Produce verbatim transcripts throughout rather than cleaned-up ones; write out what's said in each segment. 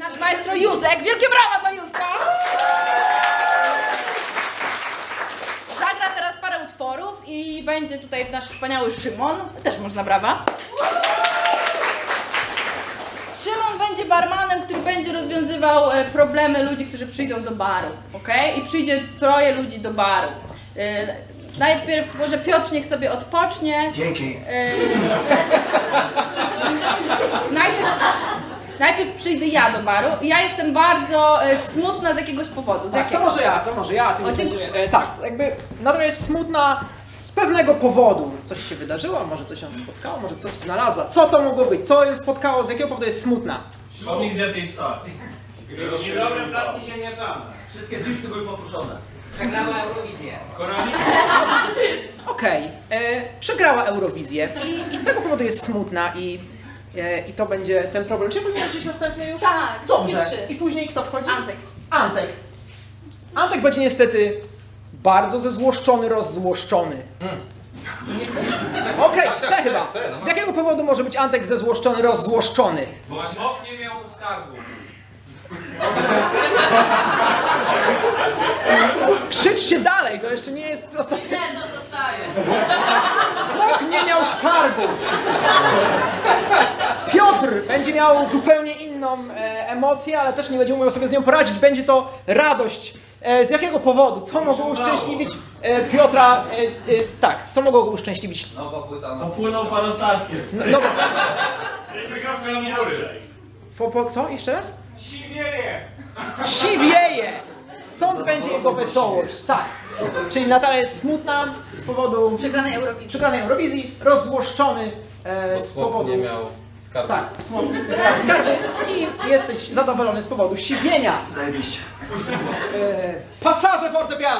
Nasz maestro Józek. Wielkie brawa dla Józka! Zagra teraz parę utworów i będzie tutaj nasz wspaniały Szymon. Też można brawa. Szymon będzie barmanem, który będzie rozwiązywał problemy ludzi, którzy przyjdą do baru, ok? I przyjdzie troje ludzi do baru. Najpierw może Piotr niech sobie odpocznie. Dzięki. Najpierw, najpierw przyjdę ja do baru. Ja jestem bardzo smutna z jakiegoś powodu. Z tak, jakiego? to może ja, to może ja. Ty O, dziękuję. będziesz, e, tak, jakby nadal jest smutna z pewnego powodu. Coś się wydarzyło, może coś ją spotkało, może coś znalazła. Co to mogło być? Co ją spotkało? Z jakiego powodu jest smutna? Pomnik zjadł jej psa. Niedobre placki ziemniaczane. Wszystkie chipsy były poproszone. Przegrała Eurowizję. Okej, okay. Przegrała Eurowizję i, i z tego powodu jest smutna i, e, i to będzie ten problem. Czy powinien gdzieś następny już? Tak, dobrze. trzy. I później kto wchodzi? Antek. Antek. Antek będzie niestety bardzo zezłoszczony, rozzłoszczony. Hmm. Okej, okay, chce chyba. Chcę, no. Z jakiego powodu może być Antek zezłoszczony, rozzłoszczony? Bo smok nie miał skarbu. Krzyczcie dalej, to jeszcze nie jest ostateczne. Nie, to zostaje. Smok nie miał skarbu. Piotr będzie miał zupełnie inną e, emocję, ale też nie będzie umiał sobie z nią poradzić. Będzie to radość. E, z jakiego powodu? Co mogło uszczęśliwić e, Piotra? E, e, tak, co mogło go uszczęśliwić? Nowa płyta. Popłynął parostatkiem. No, no, Wygrał na mury. po, po, co? Jeszcze raz? Siwieje. Siwieje! Stąd będzie jego wesołość. Tak. Czyli Natalia jest smutna z powodu Przegranej Eurowizji. przegranej Eurowizji, rozzłoszczony e, z powodu... nie miał skarbu. Tak, smok nie miał skarbu i jesteś zadowolony z powodu siwienia. Zajebiście. E, pasaże fortepianu.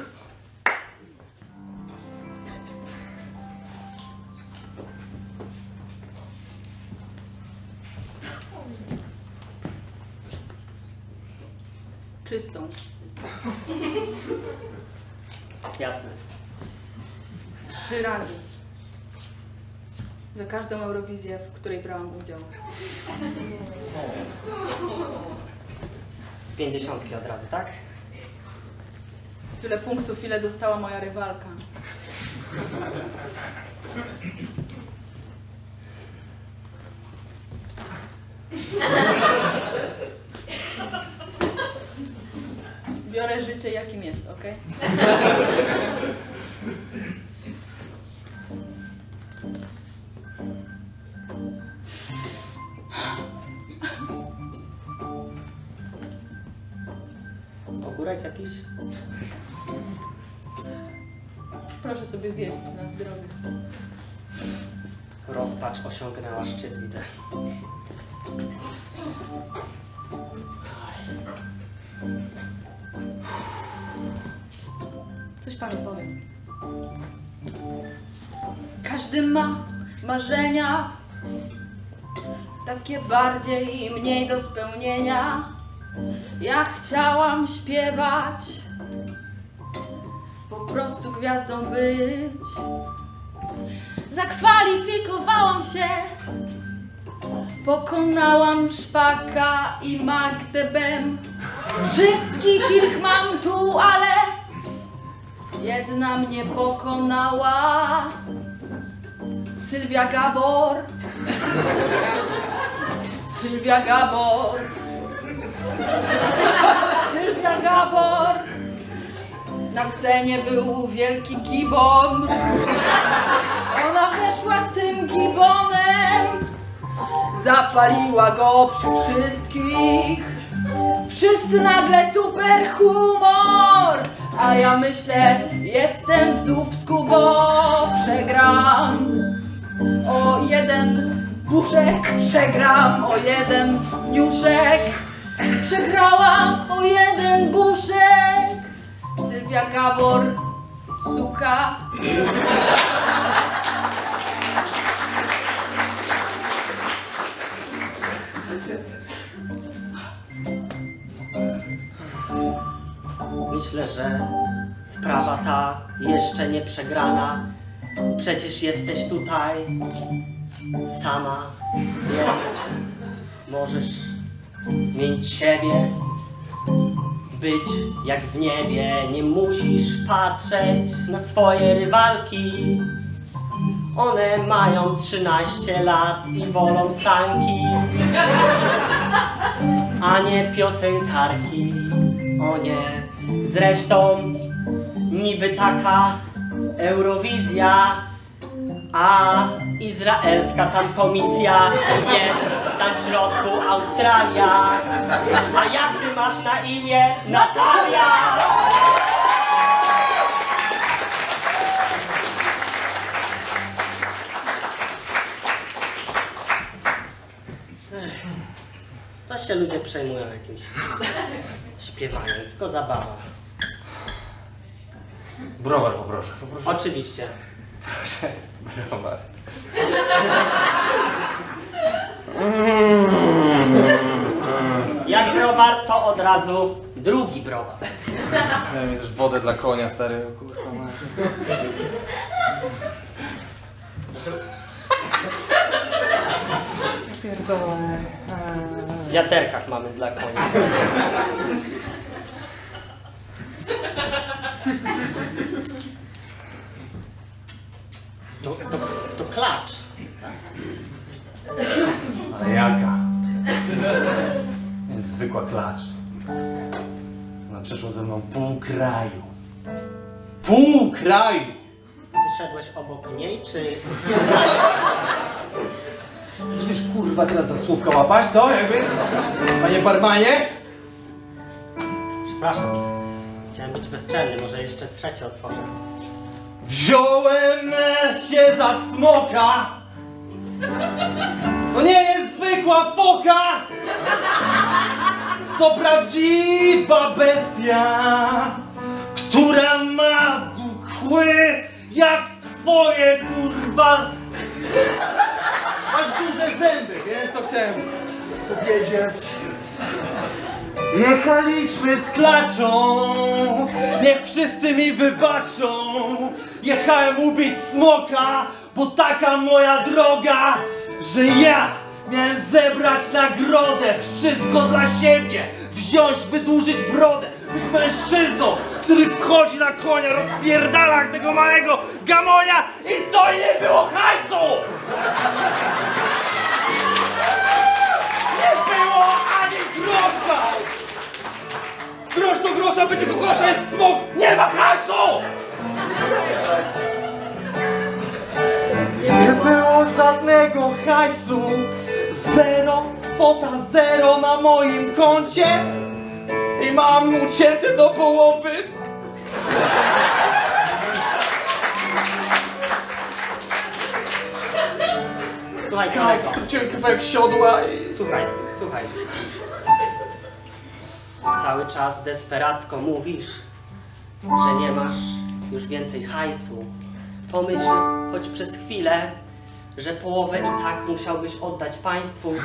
Czystą. Jasne. Trzy razy. Za każdą Eurowizję, w której brałam udział. Pięćdziesiątki od razu, tak? Tyle punktów, ile dostała moja rywalka. Biorę życie jakim jest, ok? Ogórek jakiś? Proszę sobie zjeść na zdrowie. Rozpacz osiągnęła szczyt, widzę. Coś panu powiem. Każdy ma marzenia, takie bardziej i mniej do spełnienia. Ja chciałam śpiewać, po prostu gwiazdą być. Zakwalifikowałam się, pokonałam Szpaka i Magdę Bem. Wszystkich ich mam tu, ale jedna mnie pokonała. Sylwia Gabor. Sylwia Gabor. Sylwia Gabor. Na scenie był wielki gibon. Ona weszła z tym gibonem. Zapaliła go przy wszystkich. Wszyscy nagle super humor. A ja myślę, jestem w dupsku, bo przegram. O jeden buszek przegram, o jeden niuszek. Przegrałam o jeden buszek. Sylwia Gabor, suka. Myślę, że sprawa ta jeszcze nie przegrana. Przecież jesteś tutaj sama, więc możesz zmienić siebie, być jak w niebie. Nie musisz patrzeć na swoje rywalki. One mają trzynaście lat i wolą sanki, a nie piosenkarki. O nie, zresztą niby taka Eurowizja, a izraelska tam komisja jest, tam w środku Australia. A jak ty masz na imię? Natalia! Co się ludzie przejmują jakimś śpiewaniem, tylko zabawa. Browar poproszę. poproszę. Oczywiście. Browar. Jak browar, to od razu drugi browar. Miałem mi też wodę dla konia, stary. Kurwa, Pierdolę. W wiaderkach mamy dla konia. To, to, to klacz. Ale jaka? Jest zwykła klacz. Ona przeszła ze mną pół kraju. Pół kraju! Ty szedłeś obok niej, czy... Chcesz wiesz, kurwa, teraz za słówka łapać, co? Jakby? Panie barmanie? Przepraszam. Chciałem być bezczelny, może jeszcze trzecie otworzę. Wziąłem się za smoka! To nie jest zwykła foka! To prawdziwa bestia, która ma kły jak twoje, kurwa... Masz duże zęby, więc to chciałem powiedzieć. Jechaliśmy z klaczą, niech wszyscy mi wybaczą. Jechałem ubić smoka, bo taka moja droga, że ja miałem zebrać nagrodę. Wszystko dla siebie, wziąć, wydłużyć brodę. Być mężczyzną, który wchodzi na konia, rozpierdala tego małego gamonia i co, i nie było hajsu! Nie było ani grosza! Grosz do grosza, będzie do grosza, jest smok! Nie ma hajsu! Nie było żadnego hajsu. Zero, kwota zero na moim koncie. I mam ucięty do połowy. Słuchaj, kolego. Straciłem kawałek siodła i... Słuchaj, słuchaj. Cały czas desperacko mówisz, że nie masz już więcej hajsu. Pomyśl choć przez chwilę, że połowę i tak musiałbyś oddać państwu.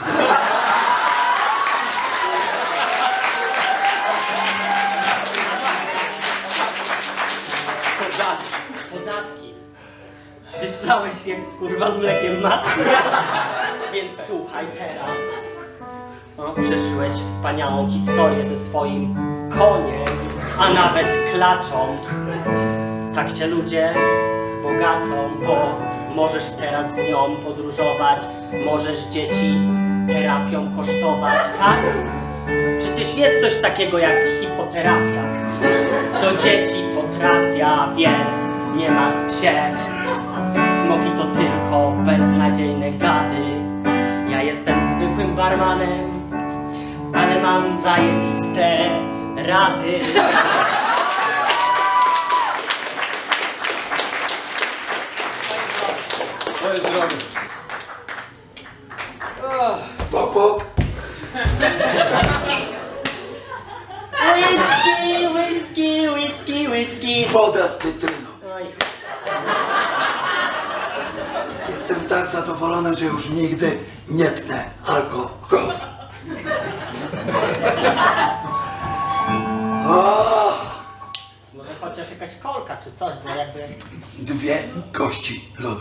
Podatki, podatki. Wyssałeś się, kurwa, z mlekiem matki. Więc słuchaj teraz. No, przeżyłeś wspaniałą historię ze swoim koniem, a nawet klaczą. Tak się ludzie wzbogacą, bo możesz teraz z nią podróżować, możesz dzieci terapią kosztować, tak? Przecież jest coś takiego jak hipoterapia. Do dzieci to trafia, więc nie martw się. Smoki to tylko beznadziejne gady. Ja jestem zwykłym barmanem, ale mam zajebiste rady. Moje zdrowie. Bok, bok. Whisky, whisky, whisky, whisky. Woda z cytryną. Oj, Jestem tak zadowolony, że już nigdy nie tknę alkoholu. O, może chociaż jakaś kolka czy coś, bo jakby dwie kości lodu.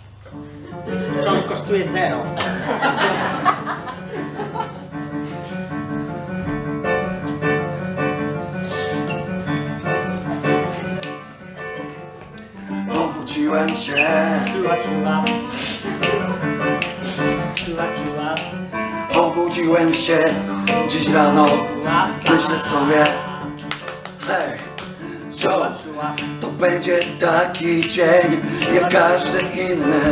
wciąż kosztuje zero. Obudziłem się, Czuła, czuła. Czuła, czuła. obudziłem się dziś rano. Myślę sobie, hej, Joe, to będzie taki dzień jak każdy inny.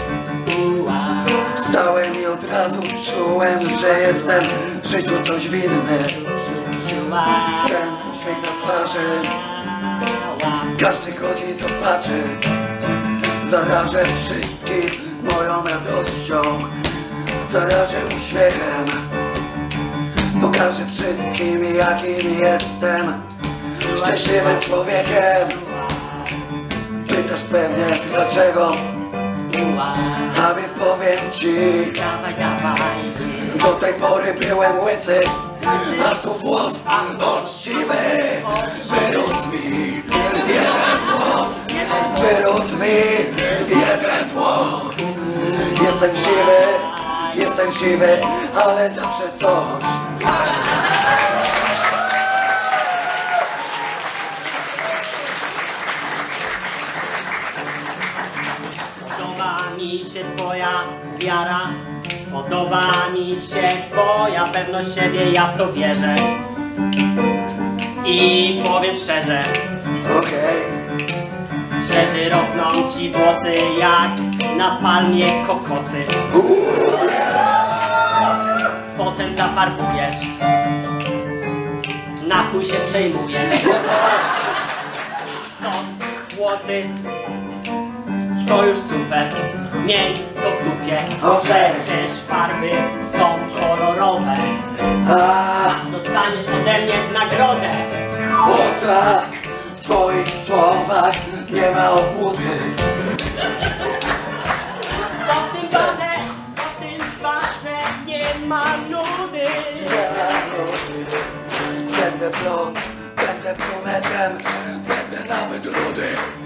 Wstałem i od razu czułem, że jestem w życiu coś winny. Ten uśmiech na twarzy każdy go dziś zobaczy. Zarażę wszystkich moją radością, zarażę uśmiechem. Pokażę wszystkim, jakim jestem szczęśliwym człowiekiem. Pytasz pewnie dlaczego, a więc powiem ci, Dawaj, dawaj. do tej pory byłem łysy, a tu włos uczciwy wyrósł mi jeden włos, wyrósł mi jeden włos. Jestem siwy, jestem siwy, ale zawsze coś. Podoba mi się twoja wiara, podoba mi się twoja pewność siebie, ja w to wierzę. I powiem szczerze, Okej, że wyrosną ci włosy jak na palmie kokosy. Potem zafarbujesz, na chuj się przejmujesz. Co? Włosy? To już super, miej to w dupie. Okej. Przecież farby są kolorowe. a Dostaniesz ode mnie w nagrodę. o tak, w twoich słowach nie ma obłudy. Bo w tym barze, bo w tym barze nie ma nudy. Nie ma nudy. Będę blond, będę brunetem, będę nawet rudy.